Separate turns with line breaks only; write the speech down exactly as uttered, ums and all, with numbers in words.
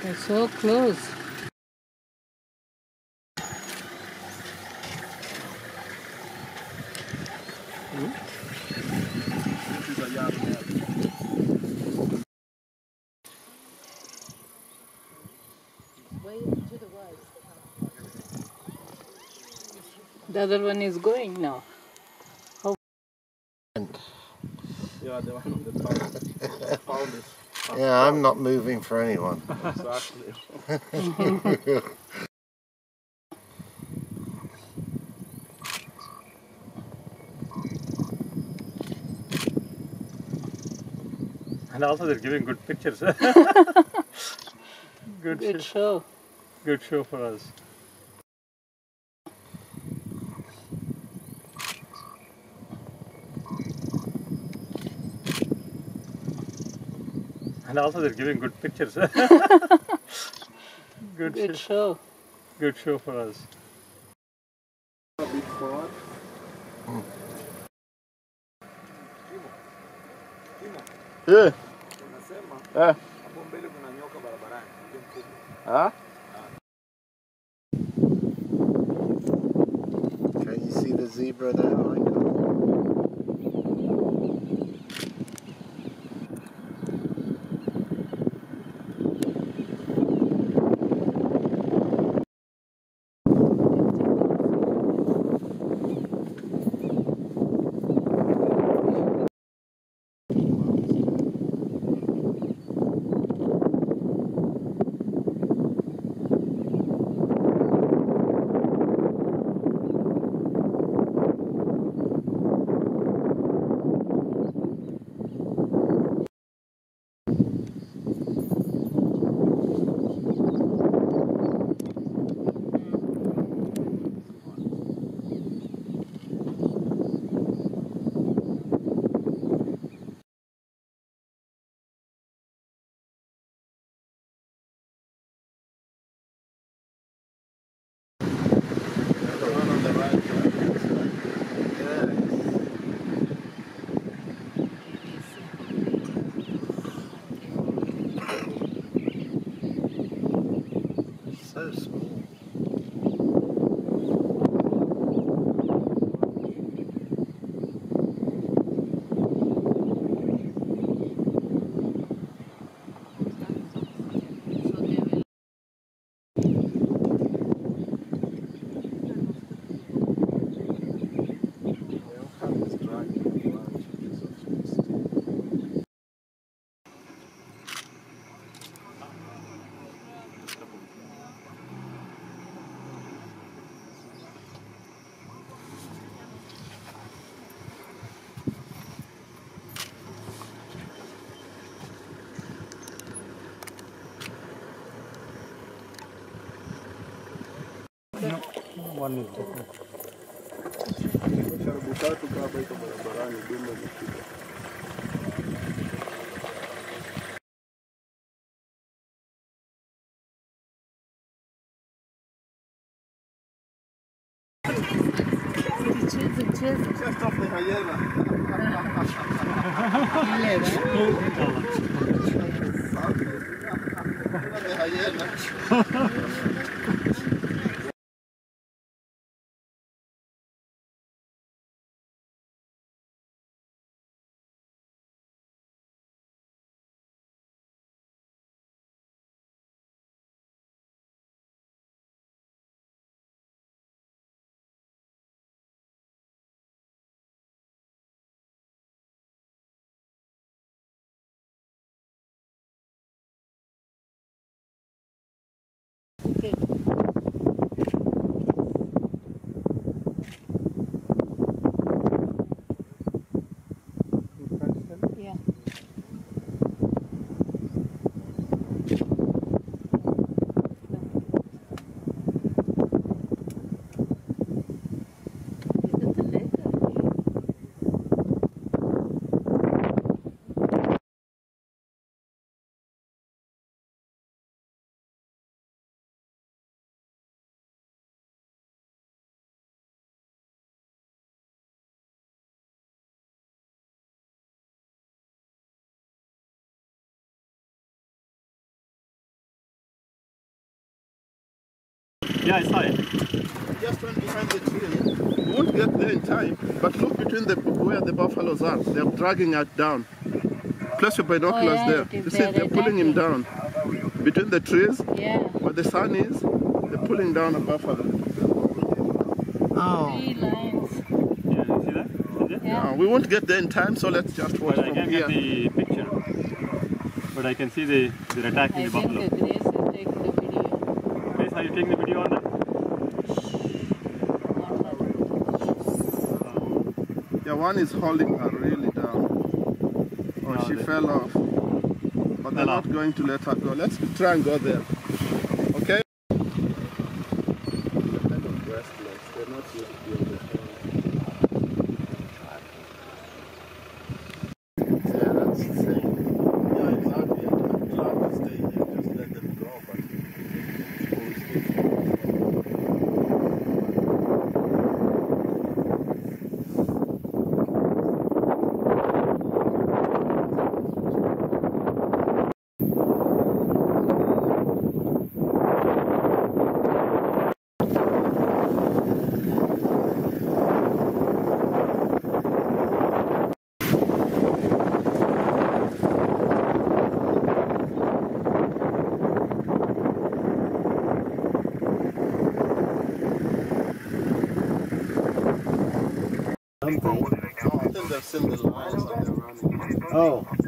They're so close.
Hmm? This is a young man.
Way to the right. The other one is going now. How?
Yeah, the one on the top. Found it.
Yeah, I'm not moving for anyone.
Exactly. And also they're giving good pictures. good
Good show.
Good show for us. And also they're giving good pictures. good
Good show.
Good show for us. A bit forward. Yeah. Yeah. Huh?
Can you see the zebra now, Michael? So small.
No, one is different. Karibu tatu baba iko barabarani dume likija. Just off the hyena. The hyena.
Okay.
Yeah, I saw it.
Just run behind the tree. We won't get there in time, but look between the where the buffaloes are. They're dragging it down. Place your binoculars
Oh, yeah,
there.
it is
You see,
there,
they're pulling him
attacking.
down. Between the trees,
Yeah.
where the sun is, they're pulling down a buffalo.
Oh.
Three lions.
Yeah, you see that? Is it?
Yeah.
Uh, we won't get there in time, so let's just watch
But I
from
can't
here.
get the picture. But I can see the they're attacking
I
the
think
buffalo.
Grace will take the video.
Grace, are you taking the video on that?
Yeah, one is holding her really down. Oh,
No,
she
they-
fell off. But they're
Fell
not
off.
going to let her go. Let's try and go there. Okay? They're kind of restless. They're not used to being there.
Yeah, that's the thing.
Yeah, exactly. I'm glad to stay here. Just let them go. But I think they've seen the lions and they're running.
Oh.